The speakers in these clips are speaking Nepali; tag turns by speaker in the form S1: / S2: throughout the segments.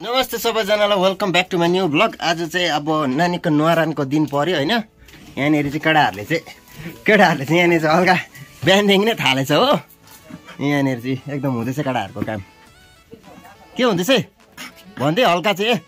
S1: नमस्ते सबैजनालाई welcome back to my new blog. आज चाहिँ अब नानीको न्वारानको दिन पर्यो होइन। यहाँनिर चाहिँ केटाहरूले चाहिँ यहाँनिर चाहिँ हल्का बिहानदेखि नै थालेछ हो। यहाँनिर चाहिँ एकदम हुँदैछ केटाहरूको काम। के हुँदैछ भन्दै हल्का चाहिँ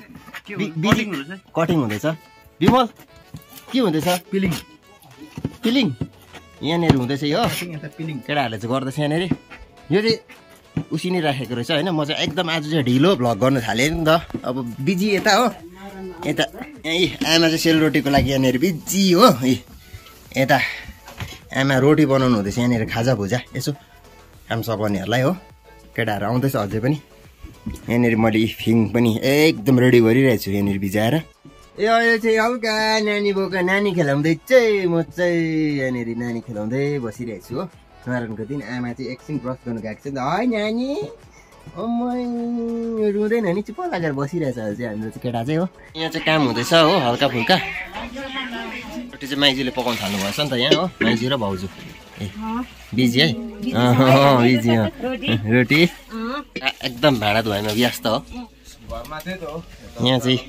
S1: कटिङ हुँदैछ। विमल के हुँदैछ? पिलिङ यहाँनिर हुँदैछ यो केटाहरूले चाहिँ गर्दैछ। यहाँनिर यो चाहिँ उसिनी राखेको रहेछ होइन। म चाहिँ एकदम आज चाहिँ ढिलो भ्लग गर्न थालेँ नि त। अब बिजी यता हो, यता आमा चाहिँ सेलरोटीको लागि यहाँनिर बिजी हो। यता आमा रोटी बनाउनु हुँदैछ यहाँनिर, खाजा भुजा यसो काम सघाउनेहरूलाई हो। केटाहरू आउँदैछ अझै पनि। यहाँनिर मैले फिङ पनि एकदम रेडी गरिरहेको छु यहाँनिर भिजाएर। अहिले चाहिँ हल्का नानी बोका नानी खेलाउँदैछ। म चाहिँ यहाँनिर नानी खेलाउँदै बसिरहेको छु हो। न्वारानको दिन आमा चाहिँ एकछिन ब्रस गर्नु गएको छ नि त। है नानी रुँदैन नि, चुप्प लागेर बसिरहेछ अहिले चाहिँ हाम्रो चाहिँ केटा चाहिँ हो। यहाँ चाहिँ काम हुँदैछ हो हल्का फुल्का। रोटी चाहिँ माइजूले पकाउनु थाल्नु भएछ नि त यहाँ हो। माइजू र भाउजू ए बिजी है। बिजी हो। रोटी एकदम भाँडा धुवाइमा व्यस्त हो यहाँ चाहिँ।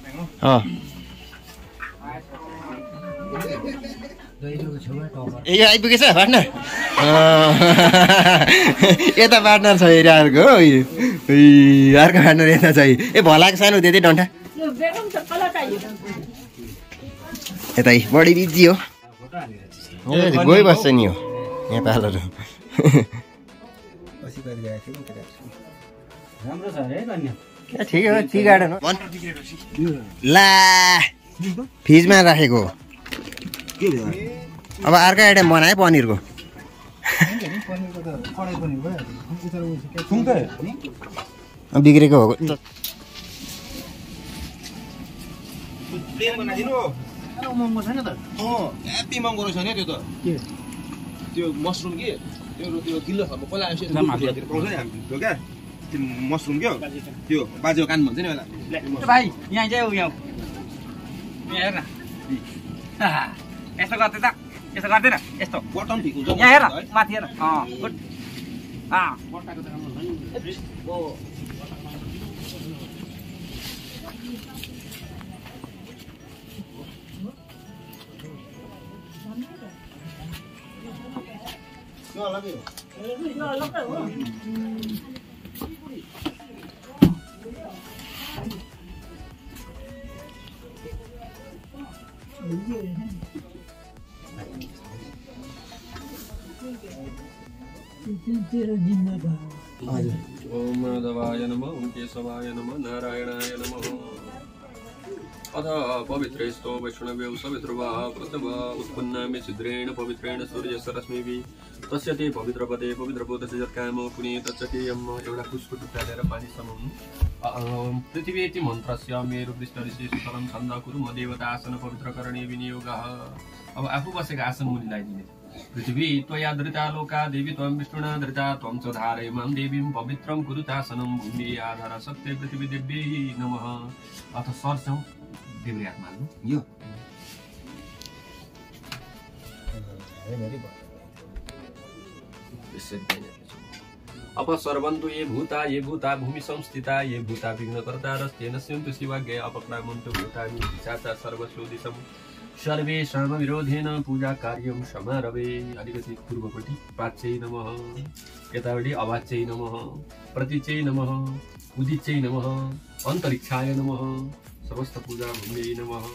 S1: ए यो आइपुगेछ पार्टनर। यता पार्टनर छ अरे अर्को। अर्को पार्टनर यता छ। ए भलाको सानो दिँदै डन्ठा यता बढी बिजी हो। गइबस्छ नि हो यहाँ पालहरू। ठिकै हो टी गार्डन हो। ला फ्रिजमा राखेको अब अर्को आइटम बनायो पनिरको। बिग्रेको हो
S2: यति महँगो रहेछ नि त्यो त। त्यो मसरुम कि त्यो किलो खालको पहिला पाउँछ नि हाम्रो क्या त्यो मसरुम क्या त्यो बाजेको कान भन्छ नि होला
S3: भाइ। यहाँ चाहिँ उयो हेर न यस्तो गर्दै त यस्तो गर्दैन यस्तो
S2: बटन ठिक हुन्छ
S3: यहाँ हेर माथि हेर। गुड
S4: ओम माधवाय नमः, ओम केशवाय नमः, नारायणाय नमः। अथ पवित्रेस्तो वैष्णवे सवितृवा प्रथमा उत्पन्नामि छिद्रेण पवित्रेण सूर्यस्य रश्मिभिः तस्य ते पवित्रपदे पवित्रभूतस्य यत्कामो पुण्ये तच्चते यम्। एउटा पुष्पको टुक्रा लिएर पानी समाउनु। पृथिवीति मन्त्रस्य मेरु पृष्ठऋषि सुतलं छन्द कुरु म देवता आसन पवित्रकरणे विनियोगः। अब आफू बसेको आसन मुनि लगाइदिने। पृथ्वी त्वया धृता लोका देवी त्वं विष्णुना धृता त्वं च धारयमां देवीं पवित्रं कुरुतासनं भूमि आधार सत्य पृथ्वी देव्यै नमः। अथ सर्छौँ देव्रे हातमा हाल्नु यो। अपसर्वन्तु ये भूता भूमि संस्थिता ये भूता विघ्नकर्ता रस्तेन स्यन्तु शिवाज्ञ अपक्रामन्तु भूतानि पिशाचा सर्वस्यो दिशम् सर्वेषां विरोधेन पूजा कार्यं समारभे। अलिकति पूर्वपट्टि प्राच्यै नमः, यतापट्टि अवाच्यै नमः, प्रतीच्यै नमः, उदिच्यै नमः, अन्तरिक्षाय नमः, समस्त पूजा भूम्यै नमः।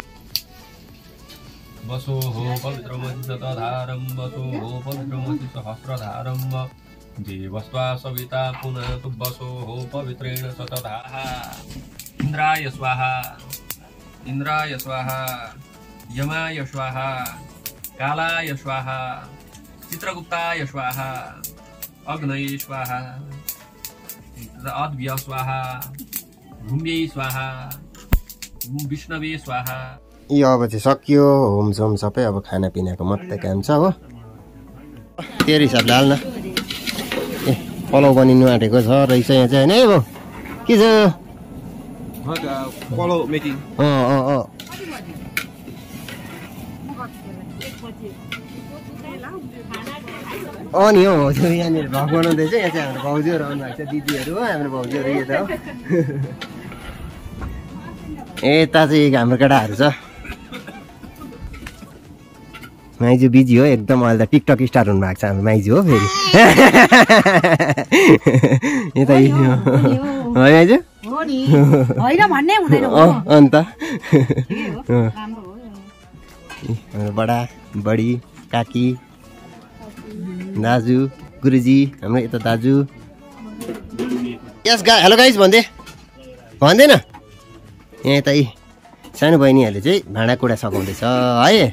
S4: वसो हो पवित्रमति शतधारं वसो हो पवित्रमति सहस्रधारं देवस्त्वा सविता पुनः वसो हो पवित्रेण शतधाः। इन्द्राय स्वाहा, इन्द्राय स्वाहा, यमाय स्वाहा, कालाय स्वाहा, चित्रगुप्ताय स्वाहा, अग्नये स्वाहा, अद्भ्य स्वाहा, भूम्यै स्वाहा, विष्णवे स्वाहा।
S1: यो अब चाहिँ सक्यो होम सोम सबै। अब खानापिनाको मात्रै काम छ हो। त्यो हिसाबले हाल्न। ए पलाउ बनिनु आँटेको छ रहेछ यहाँ चाहिँ होइन। अब के छ
S2: पलाउ मेकिङ।
S1: नि हौ भाउजू यहाँनिर भ्लग बनाउँदैछ यहाँ चाहिँ हाम्रो भाउजूहरू आउनु भएको छ दिदीहरू हो हाम्रो भाउजूहरू यता हो यता चाहिँ हाम्रो केटाहरू छ माइजू बिजी हो एकदम अहिले त टिकटक स्टार हुनुभएको छ हाम्रो माइजू हो फेरि यता माइजू अन्त हाम्रो बडा बडी काकी दाजु गुरुजी हाम्रो यता दाजु यस हेलो गाइज भन्दैन यहाँ यता सानो बहिनीहरूले चाहिँ भाँडाकुँडा सघाउँदैछ है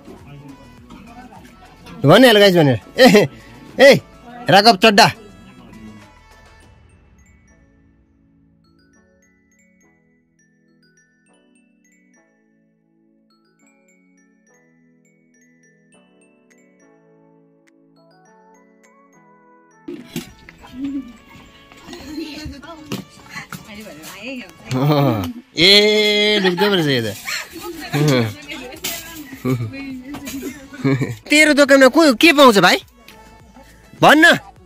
S1: भन्ने हेलो गाइज भनेर ए राघव चड्डा ए लुक्दै रहेछ यो त तेरो दोकानमा के पाउँछ भाइ भन्न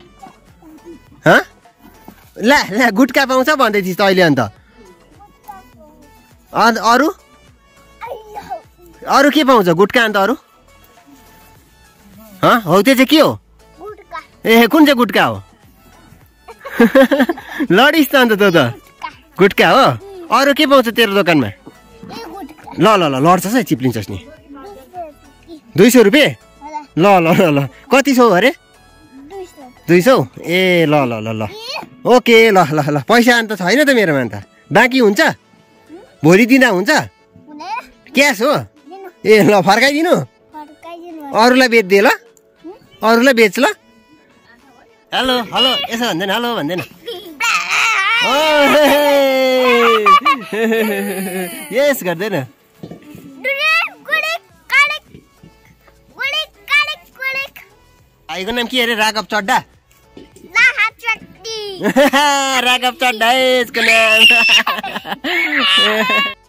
S1: ला गुट्का पाउँछ भन्दै थिइस् त अहिले अन्त अरू अरू के पाउँछ गुट्का अन्त अरू हौ त्यो चाहिँ के हो ए कुन चाहिँ गुट्का हो लडिस् त अन्त तँ त गुट्का हो अरू के पाउँछ तेरो दोकानमा ल ल ल लड्छस् है चिप्लिन्छस् नि 200 रुपियाँ ल ल ल ल कति छौ अरे 200 ए ल ल ल ल ओके ल ल ल पैसा अन्त छैन त मेरोमा अन्त बाँकी हुन्छ भोलि दिँदा हुन्छ क्यास हो ए ल फर्काइदिनु अरूलाई बेच्दे ल अरूलाई बेच ल हेलो हेलो यसो भन्दैन हेलो भन्दैन यस गर्दैन भाइको नाम के अरे राघव चड्डा राघव चड्डा यसको नाम